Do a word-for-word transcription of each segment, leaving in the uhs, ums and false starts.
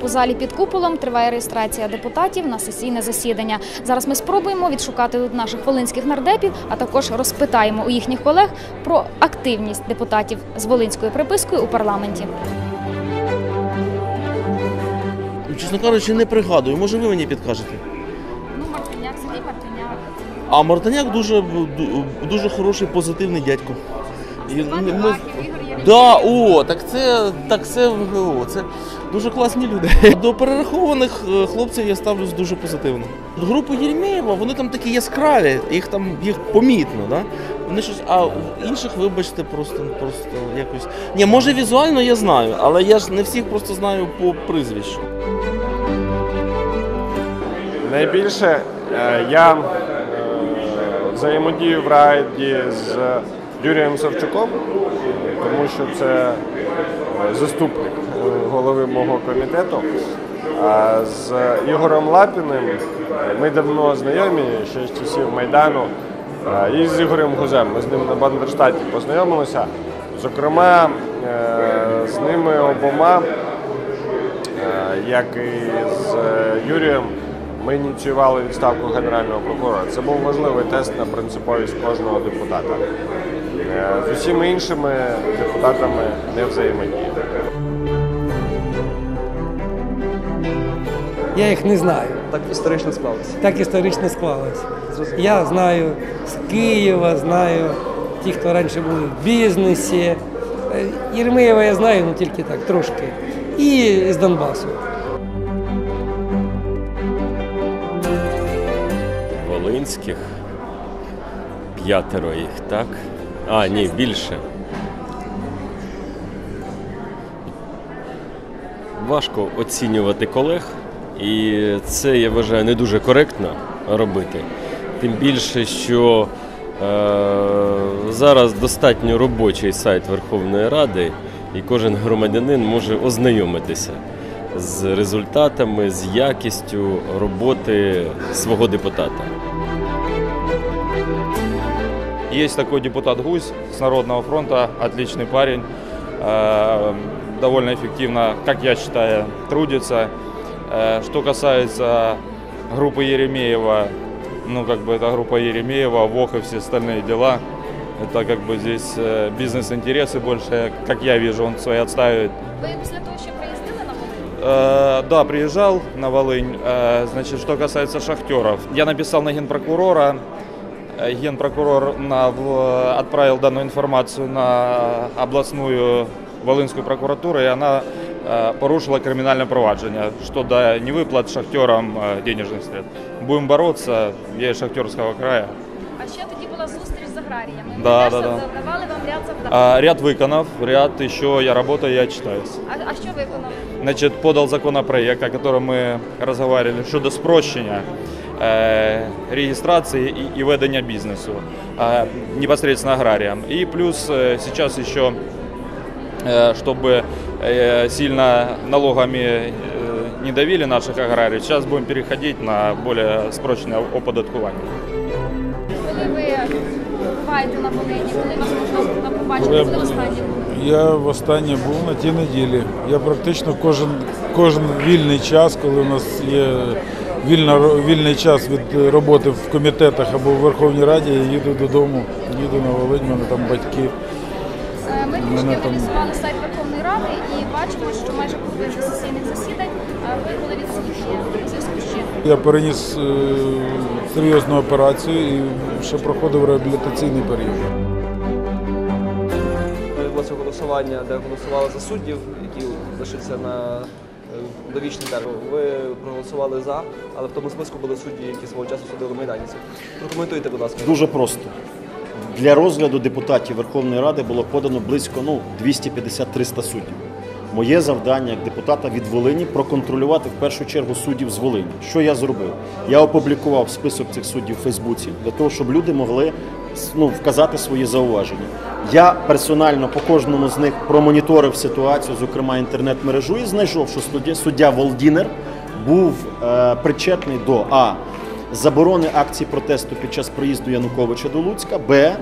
у залі під куполом триває реєстрація депутатів на сесійне засідання. Зараз ми спробуємо відшукати тут наших волинських нардепів, а також розпитаємо у їхніх колег про активність депутатів з волинською припискою у парламенті. Чесно кажучи, не пригадую. Може, ви мені підкажете? Ну, Мартиняк, Сергій Мартиняк. А Мартиняк дуже, дуже хороший, позитивний дядько. Степан Ми... Івахів, Ігор Єремєєв. Да, о, так це, так це, о, це дуже класні люди. До перерахованих хлопців я ставлюсь дуже позитивно. Групу Єремєєва, вони там такі яскраві, їх там їх помітно, да? Вони щось, а інших, вибачте, просто, просто якось. Ні, може візуально я знаю, але я ж не всіх просто знаю по прізвищу. Найбільше я взаємодію в Раді з Юрієм Савчуком, тому що це заступник голови мого комітету. А з Ігорем Лапіним ми давно знайомі, ще з часів Майдану, і з Ігорем Гузем. Ми з ним на Бандерштаті познайомилися. Зокрема, з ними обома, як і з Юрієм, ми ініціювали відставку Генерального прокурора. Це був важливий тест на принциповість кожного депутата. З усіма іншими депутатами не взаємодіє. Я їх не знаю. Так історично склалося? Так історично склалося. Я знаю з Києва, знаю ті, хто раніше були в бізнесі. Єремєєва я знаю, ну тільки так, трошки. І з Донбасу. Волинських, п'ятеро їх, так? А, ні, більше. Важко оцінювати колег, і це, я вважаю, не дуже коректно робити. Тим більше, що е, зараз достатньо робочий сайт Верховної Ради, і кожен громадянин може ознайомитися з результатами, з якістю роботи свого депутата. Есть такой депутат Гусь с Народного фронта, отличный парень, довольно эффективно, как я считаю, трудится. Что касается группы Єремєєва, ну как бы это группа Єремєєва, ВОХ и все остальные дела, это как бы здесь бизнес-интересы больше, как я вижу, он свои отстаивает. Ви після того, що приїздили на Волинь? Э, да, приезжал на Волынь. Э, значит, что касается шахтеров, я написал на генпрокурора. Генпрокурор на, в, отправил данную информацию на областную Волынскую прокуратуру, и она э, порушила криминальное проваджение, что до невыплат шахтерам э, денежных средств. Будем бороться, я из Шахтерского края. А ще тоді була зустріч з аграріями. Да, Ми да, теж да. давали вам ряд завдань. А, ряд выконов, ряд еще я работаю, я читаюсь. А, а що виконали? Значит, подал законопроект, о котором мы разговаривали, щодо спрощения э, регистрации и, и ведения бизнесу э, непосредственно аграриям. И плюс э, сейчас еще, э, чтобы э, сильно налогами э, не давили наших аграриев, сейчас будем переходить на более спрощенное оподаткування. Коли ви буваєте на Волині, коли вас можна побачити, коли останнє? Я востаннє був на тій неділі. Я практично кожен, кожен вільний час, коли у нас є вільна, вільний час від роботи в комітетах або в Верховній Раді, я їду додому, їду на Волинь, в мене там батьки. Ми трішки аналізували сайт Верховної Ради і бачимо, що майже половина сесійних засідань ви були відсутні. У зв'язку з чим? Я переніс е, серйозну операцію і ще проходив реабілітаційний період. Відбулося голосування, де голосували за суддів, які лишаться на довічний термін. Ви проголосували за, але в тому списку були судді, які свого часу судили майданівців. Прокоментуйте, будь ласка. Дуже просто. Для розгляду депутатів Верховної Ради було подано близько ну, двісті п'ятдесят - триста суддів. Моє завдання як депутата від Волині – проконтролювати в першу чергу суддів з Волині. Що я зробив? Я опублікував список цих суддів у Фейсбуці, для того, щоб люди могли ну, вказати свої зауваження. Я персонально по кожному з них промоніторив ситуацію, зокрема інтернет-мережу, і знайшов, що суддя, суддя Волдінер був е, причетний до а. заборони акцій протесту під час приїзду Януковича до Луцька, б.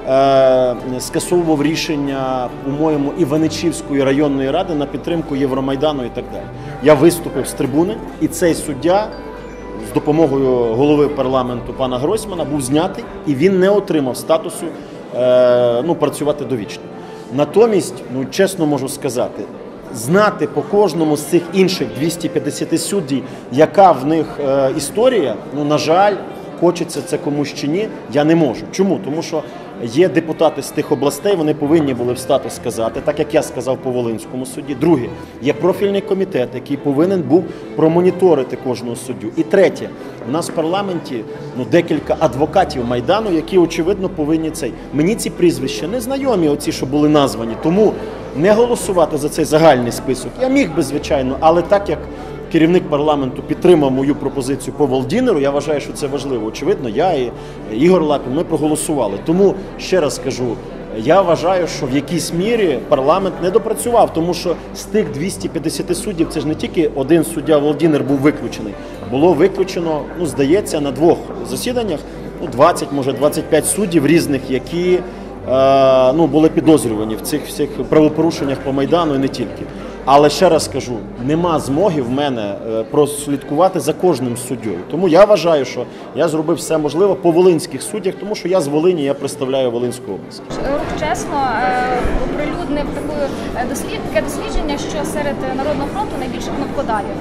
е, скасовував рішення, по-моєму, Іваничівської районної ради на підтримку Євромайдану і так далі. Я виступив з трибуни, і цей суддя з допомогою голови парламенту пана Гройсмана був знятий, і він не отримав статусу е, ну, працювати довічно. Натомість, ну, чесно можу сказати, знати по кожному з цих інших двохсот п'ятдесяти суддів, яка в них е, історія, ну, на жаль, хочеться це комусь чи ні, я не можу. Чому? Тому що є депутати з тих областей, вони повинні були встати сказати, так як я сказав по Волинському суді. Друге, є профільний комітет, який повинен був промоніторити кожного суддю. І третє, у нас в парламенті ну, декілька адвокатів Майдану, які, очевидно, повинні цей. Мені ці прізвища не знайомі, оці, що були названі, тому не голосувати за цей загальний список. Я міг би, звичайно, але так як керівник парламенту підтримав мою пропозицію по Володимиру, я вважаю, що це важливо. Очевидно, я і Ігор Лапін, ми проголосували. Тому, ще раз скажу, я вважаю, що в якійсь мірі парламент не допрацював, тому що з тих двохсот п'ятдесяти суддів, це ж не тільки один суддя Володимир був виключений. Було виключено, ну, здається, на двох засіданнях, ну, двадцять, може двадцять п'ять суддів різних, які е, ну, були підозрювані в цих всіх правопорушеннях по Майдану і не тільки. Але ще раз скажу, нема змоги в мене прослідкувати за кожним суддєю. Тому я вважаю, що я зробив все можливе по волинських суддях, тому що я з Волині, я представляю Волинську область. Рух «Чесно» оприлюднив таке дослідження, що серед Народного фронту найбільше кнопкодавів.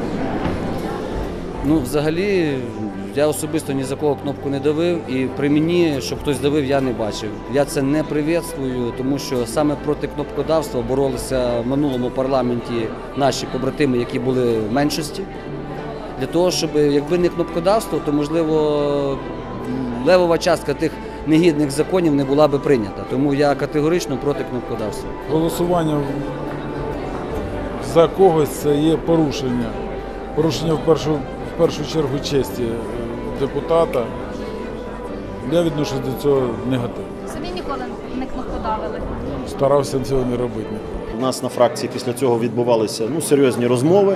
Ну, взагалі, я особисто ні за кого кнопку не давив, і при мені, щоб хтось давив, я не бачив. Я це не привітствую, тому що саме проти кнопкодавства боролися в минулому парламенті наші побратими, які були в меншості. Для того, щоб, якби не кнопкодавство, то, можливо, левова частка тих негідних законів не була би прийнята. Тому я категорично проти кнопкодавства. Голосування за когось це є порушення. Порушення в першу, в першу чергу честі депутата. Я відношусь до цього негативно. Самі ніколи не кнопкодавили? Старався цього не робити. У нас на фракції після цього відбувалися ну, серйозні розмови.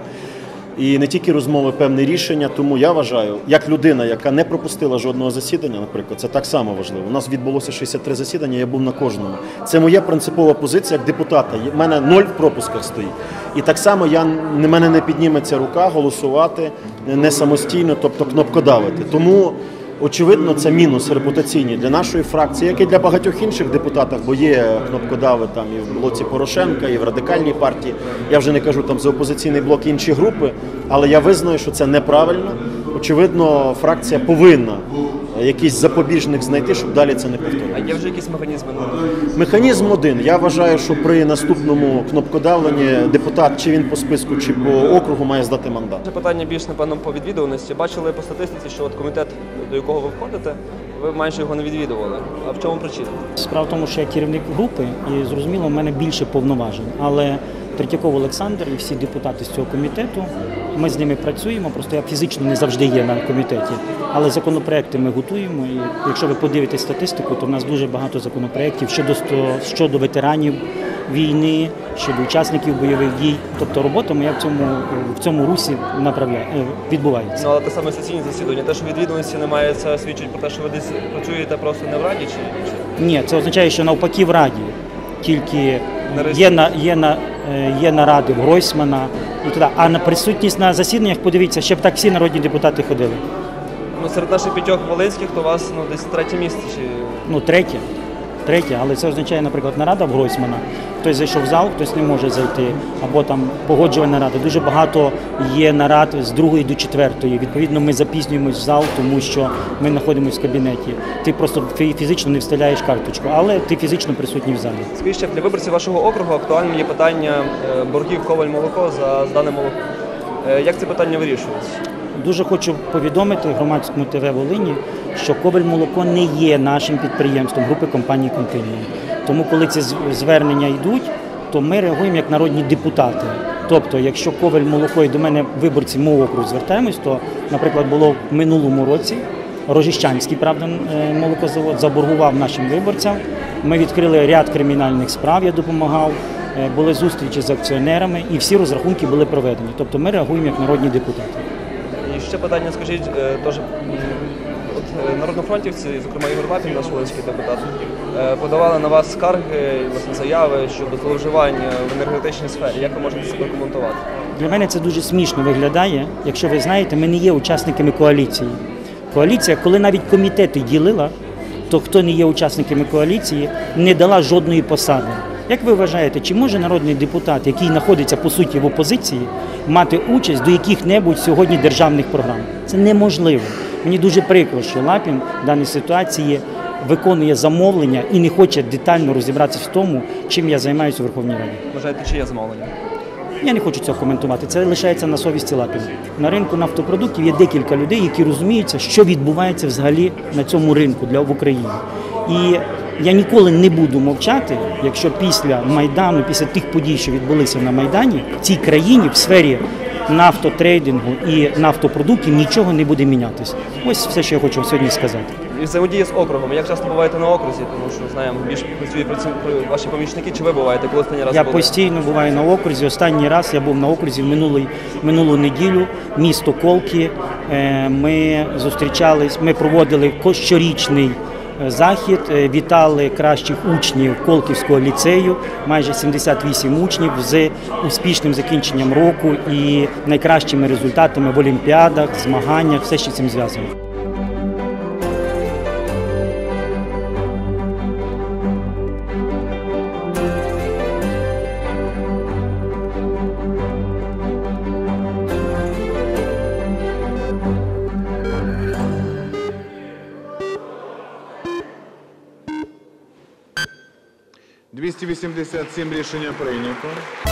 І не тільки розмови, певні рішення. Тому я вважаю, як людина, яка не пропустила жодного засідання, наприклад, це так само важливо. У нас відбулося шістдесят три засідання, я був на кожному. Це моя принципова позиція як депутата. У мене ноль в пропусках стоїть. І так само я, в мене не підніметься рука голосувати не самостійно, тобто кнопкодавити. Тому, очевидно, це мінус репутаційний для нашої фракції, як і для багатьох інших депутатів, бо є кнопкодави там і в блоці Порошенка, і в Радикальній партії. Я вже не кажу там за опозиційний блок і інші групи, але я визнаю, що це неправильно. Очевидно, фракція повинна якийсь запобіжник знайти, щоб далі це не повторювати. А є вже якісь механізми? Механізм один. Я вважаю, що при наступному кнопкодавленні депутат, чи він по списку, чи по округу, має здати мандат. Це питання більш, напевно, по відвідуваності. Бачили по статистиці, що от комітет, до якого ви входите, ви майже його не відвідували. А в чому причина? Справа в тому, що я керівник групи, і, зрозуміло, в мене більше повноважень. Але Третьяков Олександр і всі депутати з цього комітету, ми з ними працюємо, просто я фізично не завжди є на комітеті. Але законопроекти ми готуємо, і якщо ви подивитесь статистику, то в нас дуже багато законопроєктів щодо, щодо ветеранів війни, щодо учасників бойових дій. Тобто робота моя в цьому, в цьому русі направляє, відбувається. Ну, але те саме сесійні засідання, те, що відвідуваності немає, це свідчить про те, що ви десь працюєте просто не в Раді? Чи... Ні, це означає, що навпаки в Раді. Тільки є, на, є, на, є наради в Гройсмана і туди. А на присутність на засіданнях, подивіться, ще б так всі народні депутати ходили. Ну, серед наших п'ятьох волинських, то у вас ну, десь третє місце? Чи... Ну, третє. Третє, але це означає, наприклад, нарада в Гройсмана. Хтось зайшов в зал, хтось не може зайти. Або там погоджувальна рада. Дуже багато є нарад з другої до четвертої. Відповідно, ми запізнюємось в зал, тому що ми знаходимося в кабінеті. Ти просто фізично не вставляєш карточку, але ти фізично присутній в залі. Скажіть, ще, для виборців вашого округу актуальним є питання боргів Коваль-Молоко за здане молоко. Як це питання вирішується? Дуже хочу повідомити громадському ТВ Волині, що Коваль-Молоко не є нашим підприємством групи компанії «Континуум». Тому, коли ці звернення йдуть, то ми реагуємо як народні депутати. Тобто, якщо Коваль-Молоко і до мене виборці мого округу звертаємось, то, наприклад, було в минулому році Рожищанський, правда, молокозавод заборгував нашим виборцям. Ми відкрили ряд кримінальних справ, я допомагав, були зустрічі з акціонерами і всі розрахунки були проведені. Тобто ми реагуємо як народні депутати. І ще питання, скажіть, теж, от народнофронтівці, зокрема Ігор Лапін, наш волинський депутат, е, подавали на вас скарги, власне, заяви щодо зловживань в енергетичній сфері. Як ви можете це прокоментувати? Для мене це дуже смішно виглядає. Якщо ви знаєте, ми не є учасниками коаліції. Коаліція, коли навіть комітети ділила, то хто не є учасниками коаліції, не дала жодної посади. Як ви вважаєте, чи може народний депутат, який знаходиться по суті в опозиції, мати участь до яких-небудь сьогодні державних програм? Це неможливо. Мені дуже прикро, що Лапін в даній ситуації виконує замовлення і не хоче детально розібратися в тому, чим я займаюся у Верховній Раді. Вважаєте, чи є замовлення? Я не хочу цього коментувати, це лишається на совісті Лапіна. На ринку нафтопродуктів є декілька людей, які розуміються, що відбувається взагалі на цьому ринку для в Україні. І я ніколи не буду мовчати, якщо після Майдану, після тих подій, що відбулися на Майдані, в цій країні в сфері нафтотрейдингу і нафтопродуктів нічого не буде мінятися. Ось все, що я хочу сьогодні сказати. І взаємодія з округом. Як часто буваєте на окрузі? Тому що знаємо, більш працюють ваші помічники. Чи ви буваєте? Коли останній раз Я були? постійно буваю на окрузі. Останній раз я був на окрузі минулий, минулу неділю, місто Колки. Ми зустрічались, ми проводили щорічний захід, вітали кращих учнів Колківського ліцею, майже сімдесят вісім учнів з успішним закінченням року і найкращими результатами в олімпіадах, змаганнях, все, що з цим зв'язано. двісті вісімдесят сім рішення прийнято.